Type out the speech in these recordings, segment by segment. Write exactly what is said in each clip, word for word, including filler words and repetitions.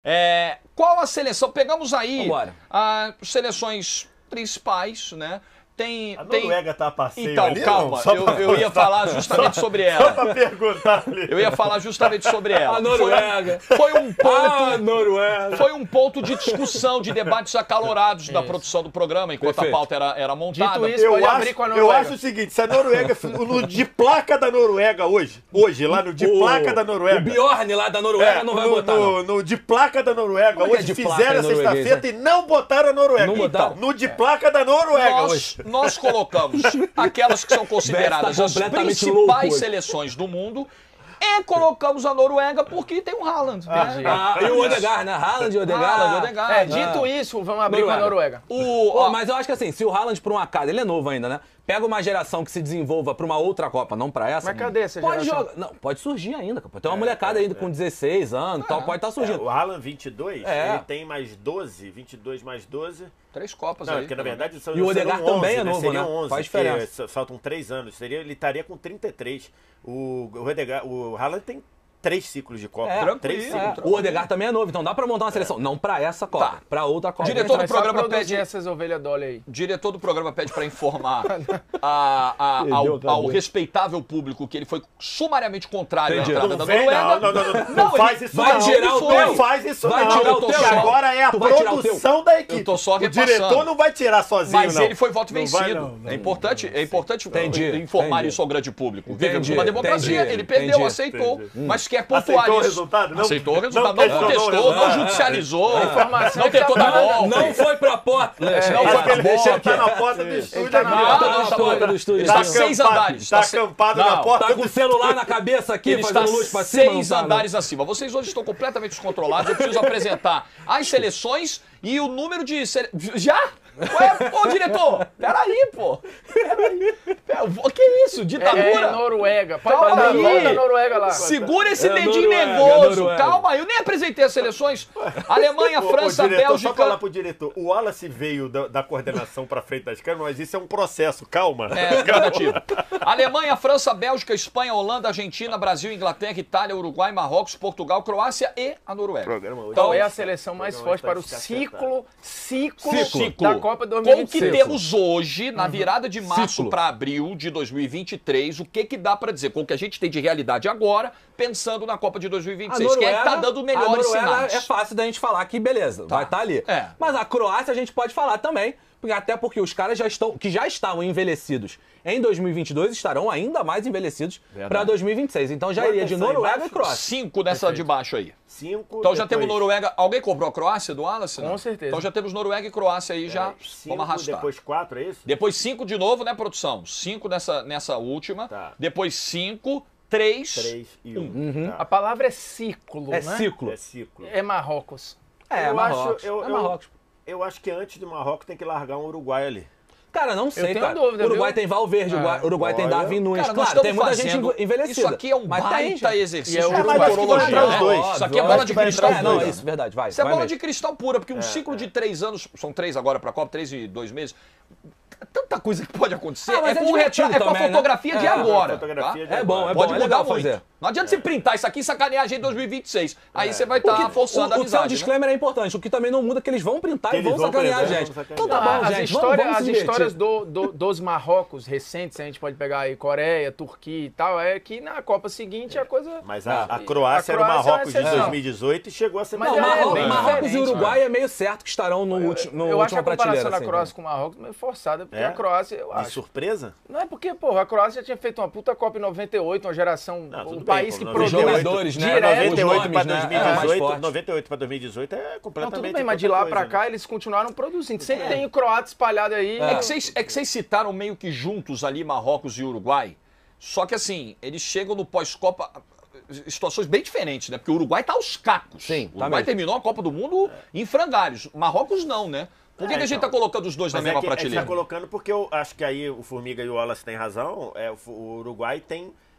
É, qual a seleção? Pegamos aí as seleções principais, né? Tem, a tem... Noruega tá a passeio então, ali, calma, não? eu, eu ia falar justamente só, sobre ela. Só pra perguntar ali. Eu ia falar justamente sobre ela. A Noruega. Foi, foi um ponto. Ah, Noruega. Foi um ponto de discussão, de debates acalorados da produção do programa, enquanto Perfeito. a pauta era, era montada. Dito isso, Eu pode acho, abrir com a Noruega. eu acho o seguinte, se a Noruega, no de placa da Noruega hoje, hoje, lá no de O- placa da O Noruega. Bjorn lá da Noruega É, não vai no, botar, no, não. no de placa da Noruega, Como é que é hoje de placa fizeram em norueguês, sexta-feira e não botaram a Noruega. Não botaram? Então, no de placa da Noruega Nós, hoje. nós colocamos aquelas que são consideradas Tá as completamente principais louco hoje. seleções do mundo e colocamos a Noruega porque tem o Haaland. né? Ah, e o Odegaard, né? Haaland e Odegaard. Haaland, Odegaard. É, dito isso, vamos abrir com a Noruega. O, Pô, ó, mas eu acho que assim, se o Haaland, por um acaso, ele é novo ainda, né? Pega uma geração que se desenvolva pra uma outra Copa, não pra essa. Mas cadê essa pode geração? jogar. Não, pode surgir ainda, cara. Tem uma molecada ainda com dezesseis anos, tal, pode estar É, surgindo. o Haaland vinte e dois, É. ele tem mais doze, vinte e dois mais doze. três Copas Não, aí. porque na verdade são E o Odegaard seriam também é onze, novo, seriam né? onze, Faz porque diferença. faltam três anos. Seria, ele estaria com trinta e três. O, o, Odegaard, o Haaland tem três ciclos de Copa. É, três tranquilo, ciclos. É, o Odegaard também é novo, então dá pra montar uma seleção. Não pra essa Copa, Tá. pra outra Copa. Diretor do Mas só programa produzir pede- essas ovelhas Dolly aí. O diretor do programa pede para informar a- a- Perdeu a ao, ao cabeça. respeitável público que ele foi sumariamente contrário Entendi. à entrada Não da vem, Noruega. não, não, não, não, não faz isso vai não. tirar o não teu. faz isso Vai não. tirar o porque teu. agora é a Tu vai tirar o teu. produção da equipe. Eu tô só o repassando. diretor não vai tirar sozinho, Mas não. ele foi voto Não vencido. vai, não, não. é importante, é importante Entendi, informar entendi. isso ao grande público. Entendi, Vivemos numa democracia, entendi, ele perdeu, entendi, aceitou, entendi. mas quer pontuar Aceitou o isso. resultado? Não- aceitou o não resultado, não, questionou o contestou, resultado. não judicializou, informação não que tentou tá- dar golpe. Não foi pra porta. não É, foi Acho que pra ele porta. deixa tá na porta do estúdio tá aqui. na Não, porta não, do tá estúdio. bom. do estúdio. Ele está Tá a seis acampado- andares. Tá se- acampado Não, na porta Tá com do o celular na cabeça aqui, Ele está fazendo luz pra cima. seis não tá, não. andares acima. Vocês hoje estão completamente descontrolados. Eu preciso apresentar as seleções e o número de... Sele... Já? Qual é? Ô, diretor! Peraí, pô! Peraí. Pera, o que é isso? É, Ditadura? é Noruega. Pode Calma botar aí. volta a Noruega lá. Segura esse É a dedinho Noruega, nervoso. é a Noruega. Calma aí. Eu nem apresentei as seleções. Alemanha, Ô, França, ô, diretor, Bélgica... Só falar pro diretor, o Wallace veio da, da coordenação pra frente das câmeras, mas isso é um processo, calma. É, gradativo. Alemanha, França, Bélgica, Espanha, Holanda, Argentina, Brasil, Inglaterra, Itália, Uruguai, Marrocos, Portugal, Croácia e a Noruega. Programa hoje. Qual é a Então, seleção mais programa forte para o está ciclo, ciclo, Ciclo. da Copa dois Com mil e o vinte que e seis? temos hoje, na virada de março Ciclo. para abril de dois mil e vinte e três, o que que dá para dizer? Com o que a gente tem de realidade agora, pensando na Copa de dois mil e vinte e seis. Quem é que tá dando melhores a Noruega sinais? é fácil da gente falar que beleza, vai estar ali. É. Mas a Croácia a gente pode falar também, porque até porque os caras já estão, que já estavam envelhecidos em dois mil e vinte e dois, estarão ainda mais envelhecidos para dois mil e vinte e seis. Então já Quantas iria de são Noruega embaixo? e Croácia. Cinco nessa de baixo aí. Cinco, Então já depois- temos Noruega. Alguém cobrou a Croácia do Wallace? não? Com certeza. Então já temos Noruega e Croácia aí, já Cinco, vamos arrastar. Depois... depois quatro, é isso? depois cinco de novo, né, produção? Cinco nessa, nessa última. Tá. Depois cinco, três. Três e um. Uhum. A Tá. palavra é ciclo, É né? ciclo. É ciclo. É Marrocos. É, eu Marrocos. Acho, eu, é eu- Marrocos. eu acho que antes do Marrocos tem que largar um Uruguai ali. Cara, não sei, tenho cara. dúvida, Uruguai viu? tem Valverde, É. Uruguai, Uruguai tem Olha. Darwin Nunes. Cara, nós claro, tem estamos muita fazendo- gente envelhecida. Isso aqui é um mas tem baita gente. exercício E é de o- mas acho que vai futurologia, entrar os né? dois. Isso aqui é Óbvio, bola acho de que vai cristal entrar- É, não, pura. isso, verdade, vai. Isso é vai bola mesmo. de cristal pura, porque um ciclo de três anos, são três agora pra Copa, três e dois meses. Tanta coisa que pode acontecer. Ah, mas é é com, retra... divertido é com a também, né? fotografia de É, agora. fotografia tá? de É bom, é Pode bom, é mudar legal muito. fazer. Não adianta você printar isso aqui e sacanear a gente em dois mil e vinte e seis. Aí você vai estar Porque forçando a o, o seu amizade. né? disclaimer é importante. O que também não muda é que eles vão printar Que e vão eles vão sacanear a printar, gente. vão sacanear. Então tá bom, as gente. Vamos, histórias, vamos as se divertir. histórias do, do- dos Marrocos recentes, a gente pode pegar aí Coreia, Turquia e tal, é que na Copa seguinte a coisa... Mas a, a E Croácia a era o Croácia é Marrocos de exceção. dois mil e dezoito e chegou a ser Mas Não, é Marrocos, bem Marrocos e diferente, Uruguai é meio certo que estarão no, ulti, no eu acho última a comparação prateleira. da assim, Croácia com o Marrocos meio forçada, porque É? a Croácia, eu de acho... surpresa? Não é porque, porra, a Croácia já tinha feito uma puta Copa em noventa e oito, uma geração, Não, tudo um bem, país pô, que noventa e produz... oito, jogadores, né? direto. noventa e oito Os para nomes, né? dois mil e É, mais dezoito, forte. noventa e oito para dois mil e dezoito é Não, completamente tudo bem, mas de outra lá coisa, pra né? cá eles continuaram produzindo. Sempre tem o croata espalhado aí. É que, vocês, é que vocês citaram meio que juntos ali Marrocos e Uruguai. Só que assim, eles chegam no pós-Copa situações bem diferentes, né? Porque o Uruguai tá aos cacos. Sim, o tá Uruguai mesmo. terminou a Copa do Mundo em frangalhos. Marrocos não, né? Por que, É, que a gente então. tá colocando os dois na Mas mesma é que a gente prateleira? tá colocando porque eu acho que aí o Formiga e o Wallace têm razão. É, o, o Uruguai tem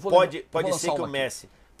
vou pode, lembrar. pode Vou ser lançar que o uma aqui. Messi...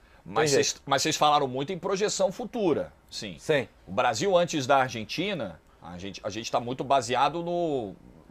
Mas Tem vocês, mas vocês falaram muito em projeção futura, sim. Sim. O Brasil antes da Argentina, a gente a gente está muito baseado no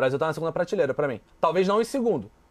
Brasil tá na segunda prateleira pra mim. Talvez não em segundo,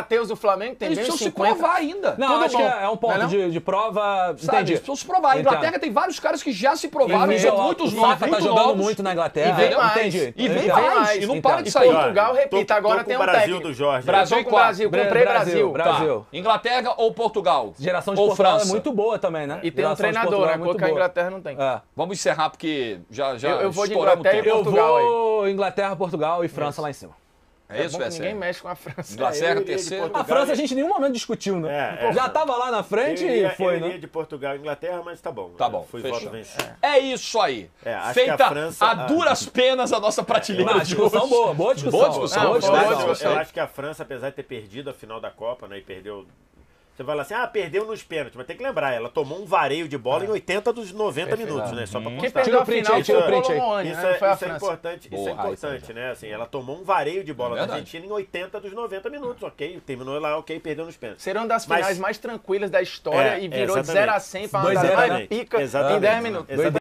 Matheus do Flamengo tem Eles bem uns precisam se cinquenta. provar ainda. Não, Tudo acho bom. que é é um ponto Não é não? de, de prova. Sabe, Entendi. eles precisam se provar. A Inglaterra Entendo. tem vários caras que já se provaram, E são o- muitos o novos, Saka tá muito jogando novos. muito na Inglaterra. E vem mais. Entendi. E vem Entendo. mais, mais. e não Então. para de E sair. Portugal, repita, tô, agora tô tem com um o Brasil técnico. do Jorge. Brasil Tô com o quatro. Brasil, comprei Brasil, Brasil. Brasil. Tá. Inglaterra ou Portugal? Geração de Ou Portugal França. é muito boa também, né? E tem um Geração de treinador, Portugal né? é muito Coisa que a boa. Inglaterra não tem. É. Vamos encerrar porque já, já Eu- eu vou de estouramos o Inglaterra e tempo. Eu Portugal vou Inglaterra, Portugal e França lá em cima. É É isso, bom que F S ninguém R? mexe com a França. Inglaterra, É, eu iria de terceiro. Portugal. A França a gente em nenhum momento discutiu, né? É, é. Já tava lá na frente Eu iria, e foi, eu iria né? de Portugal e Inglaterra, mas tá bom. Tá né? bom, Fui fechou. voto vencido. É isso aí. É, acho Feita que a França- a duras penas a nossa prateleira Uma de discussão hoje. boa, boa discussão. Boa discussão, Não, boa foi Eu discussão. acho, ótimo. eu acho que a França, apesar de ter perdido a final da Copa, né, e perdeu... Você fala assim, ah, perdeu nos pênaltis, mas tem que lembrar, ela tomou um vareio de bola em oitenta dos noventa minutos, né? Só pra Quem constar. perdeu a Tira o print final aí, tira o foi o print aí. Colomani, Isso, né? Não é, foi a isso é França. importante, isso é Boa, importante, né? Assim, ela tomou um vareio de bola É da verdade. Argentina em oitenta dos noventa minutos, ok? Terminou lá, ok, perdeu nos pênaltis. Serão das Mas- finais mais tranquilas da história É, e virou de exatamente. zero a cem pra Dois andar zero, mais né? pica em Exatamente. dez minutos. Exatamente.